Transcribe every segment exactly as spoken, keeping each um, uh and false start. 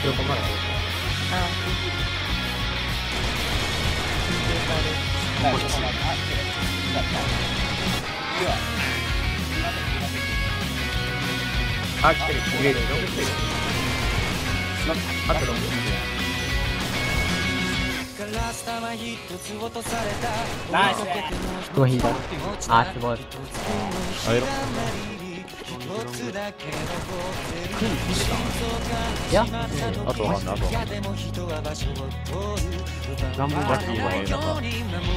どこまで。 あこっち。 あ、来てる。入れる。ロング来てる。あとロング。 ナイス。 この引いた。あ、すごい。 あれろ。 いや、 あとはなんだ、あとはランボーラッキーはね、なんか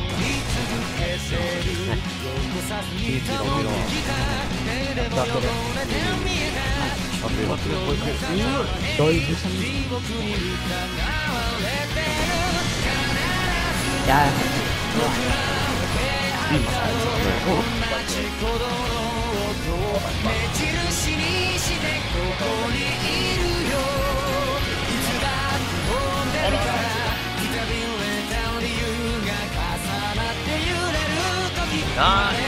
ピーチが多いのは当たってる。 あと今すごいドイツシャンいやあ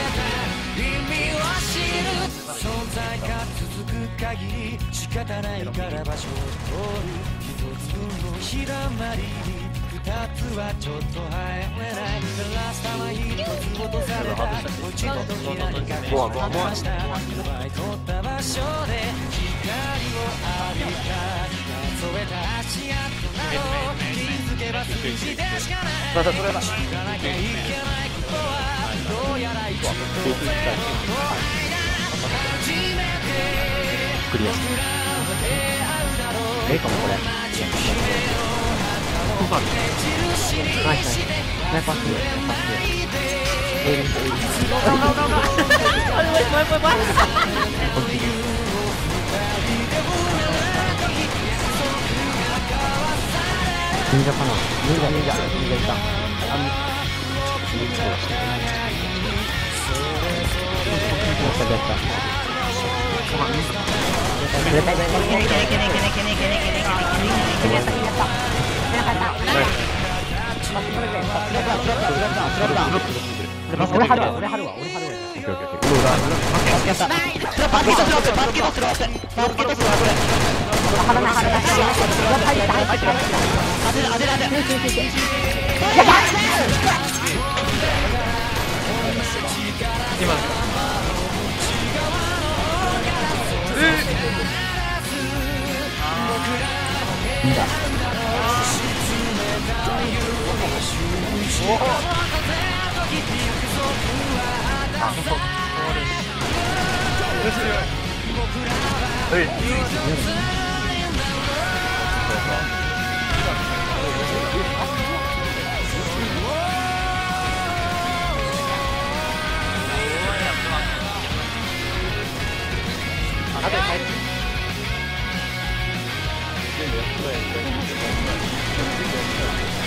限り仕方ないから場所を通る一つのひだまりに二つはちょっと入れないラスタは一つ落とされたもう一度時何かで話ました奪い取った場所で光を浴びた添えた足跡など気づけば数字でしかない知らなきゃいけないことはどうやら一度ゼロと初めてクリア。ええかもこれ。ナイスナイス。ナイスパス。パス。エイリンエイリン。忍者かな。忍者忍者忍者いた。あの。やったやった。俺貼るわ、俺貼るわ、俺貼るわ。 オッケーオッケーオッケー。 バスケットスローバスケットスローバスケットスローこれ貼らない、貼らない。入って入って入って。 当てる当てる当てる今いいんだ。 全部やってないんで。